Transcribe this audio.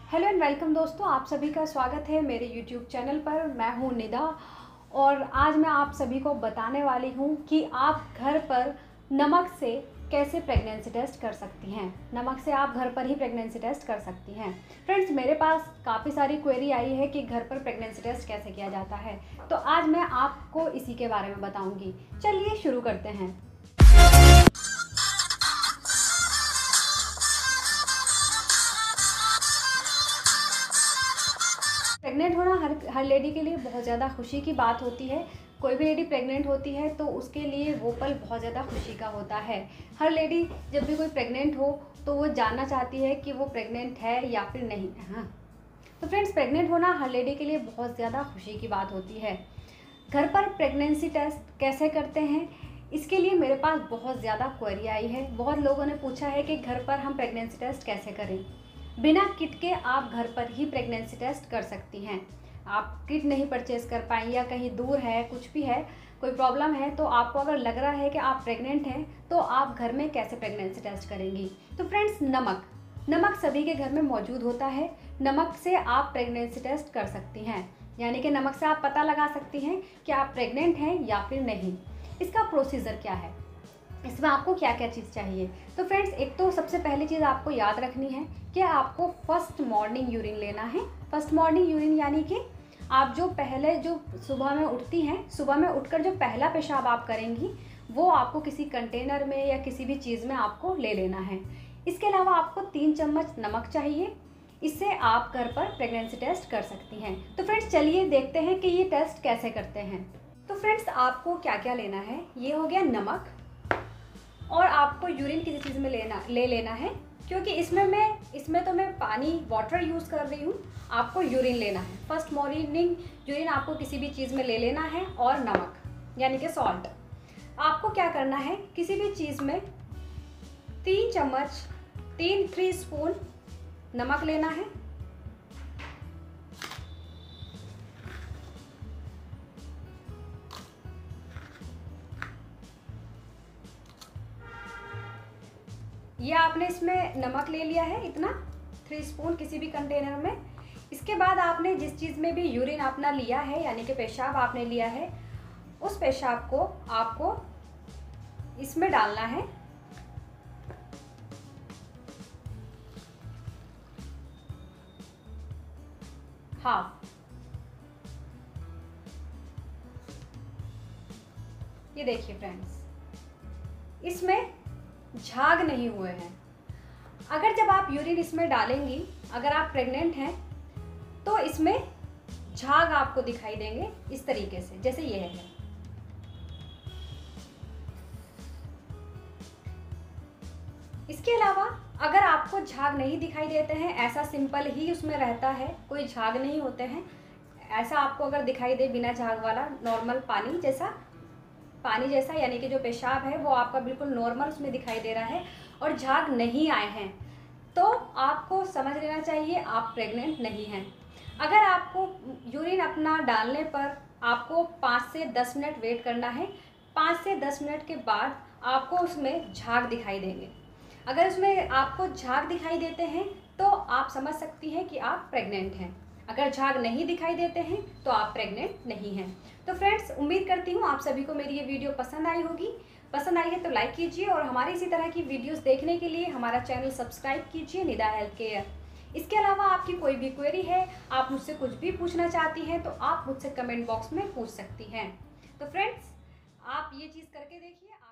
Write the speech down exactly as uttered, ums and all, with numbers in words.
Hello and welcome दोस्तों, आप सभी का स्वागत है मेरे यूट्यूब चैनल पर। मैं हूं निदा और आज मैं आप सभी को बताने वाली हूं कि आप घर पर नमक से कैसे प्रेगनेंसी टेस्ट कर सकती हैं। नमक से आप घर पर ही प्रेगनेंसी टेस्ट कर सकती हैं। फ्रेंड्स, मेरे पास काफ़ी सारी क्वेरी आई है कि घर पर प्रेगनेंसी टेस्ट कैसे किया जाता है, तो आज मैं आपको इसी के बारे में बताऊँगी। चलिए शुरू करते हैं। प्रेग्नेंट होना हर हर लेडी के लिए बहुत ज़्यादा खुशी की बात होती है। कोई भी लेडी प्रेग्नेंट होती है तो उसके लिए वो पल बहुत ज़्यादा खुशी का होता है। हर लेडी जब भी कोई प्रेग्नेंट हो तो वो जानना चाहती है कि वो प्रेग्नेंट है या फिर नहीं है। हाँ, तो फ्रेंड्स, प्रेग्नेंट होना हर लेडी के लिए बहुत ज़्यादा खुशी की बात होती है। घर पर प्रेगनेंसी टेस्ट कैसे करते हैं, इसके लिए मेरे पास बहुत ज़्यादा क्वेरी आई है। बहुत लोगों ने पूछा है कि घर पर हम प्रेगनेंसी टेस्ट कैसे करें। बिना किट के आप घर पर ही प्रेगनेंसी टेस्ट कर सकती हैं। आप किट नहीं परचेज कर पाएँ या कहीं दूर है, कुछ भी है, कोई प्रॉब्लम है, तो आपको अगर लग रहा है कि आप प्रेग्नेंट हैं तो आप घर में कैसे प्रेगनेंसी टेस्ट करेंगी। तो फ्रेंड्स, नमक नमक सभी के घर में मौजूद होता है। नमक से आप प्रेगनेंसी टेस्ट कर सकती हैं, यानी कि नमक से आप पता लगा सकती हैं कि आप प्रेग्नेंट हैं या फिर नहीं। इसका प्रोसीजर क्या है, इसमें आपको क्या क्या चीज़ चाहिए। तो फ्रेंड्स, एक तो सबसे पहली चीज़ आपको याद रखनी है कि आपको फर्स्ट मॉर्निंग यूरिन लेना है। फर्स्ट मॉर्निंग यूरिन यानी कि आप जो पहले जो सुबह में उठती हैं, सुबह में उठकर जो पहला पेशाब आप करेंगी वो आपको किसी कंटेनर में या किसी भी चीज़ में आपको ले लेना है। इसके अलावा आपको तीन चम्मच नमक चाहिए। इससे आप घर पर प्रेगनेंसी टेस्ट कर सकती हैं। तो फ्रेंड्स, चलिए देखते हैं कि ये टेस्ट कैसे करते हैं। तो फ्रेंड्स, आपको क्या क्या लेना है, ये हो गया नमक, और आपको यूरिन किसी चीज़ में लेना ले लेना है, क्योंकि इसमें मैं इसमें तो मैं पानी वाटर यूज़ कर रही हूँ। आपको यूरिन लेना है। फर्स्ट मॉर्निंग यूरिन आपको किसी भी चीज़ में ले लेना है, और नमक यानी कि सॉल्ट। आपको क्या करना है, किसी भी चीज़ में तीन चम्मच तीन थ्री स्पून नमक लेना है। ये आपने इसमें नमक ले लिया है, इतना थ्री स्पून किसी भी कंटेनर में। इसके बाद आपने जिस चीज़ में भी यूरिन अपना लिया है, यानी कि पेशाब आपने लिया है, उस पेशाब को आपको इसमें डालना है। हाफ। ये देखिए फ्रेंड्स, इसमें झाग नहीं हुए हैं। अगर जब आप यूरिन इसमें डालेंगी, अगर आप प्रेग्नेंट हैं तो इसमें झाग आपको दिखाई देंगे इस तरीके से, जैसे ये है। इसके अलावा अगर आपको झाग नहीं दिखाई देते हैं, ऐसा सिंपल ही उसमें रहता है, कोई झाग नहीं होते हैं, ऐसा आपको अगर दिखाई दे बिना झाग वाला नॉर्मल पानी जैसा पानी जैसा यानी कि जो पेशाब है वो आपका बिल्कुल नॉर्मल उसमें दिखाई दे रहा है और झाग नहीं आए हैं, तो आपको समझ लेना चाहिए आप प्रेग्नेंट नहीं हैं। अगर आपको यूरिन अपना डालने पर आपको पाँच से दस मिनट वेट करना है। पाँच से दस मिनट के बाद आपको उसमें झाग दिखाई देंगे। अगर उसमें आपको झाग दिखाई देते हैं तो आप समझ सकती हैं कि आप प्रेग्नेंट हैं। अगर झाग नहीं दिखाई देते हैं तो आप प्रेग्नेंट नहीं हैं। तो फ्रेंड्स, उम्मीद करती हूँ आप सभी को मेरी ये वीडियो पसंद आई होगी। पसंद आई है तो लाइक कीजिए, और हमारी इसी तरह की वीडियोस देखने के लिए हमारा चैनल सब्सक्राइब कीजिए, निदा हेल्थ केयर। इसके अलावा आपकी कोई भी क्वेरी है, आप मुझसे कुछ भी पूछना चाहती हैं, तो आप मुझसे कमेंट बॉक्स में पूछ सकती हैं। तो फ्रेंड्स, आप ये चीज़ करके देखिए।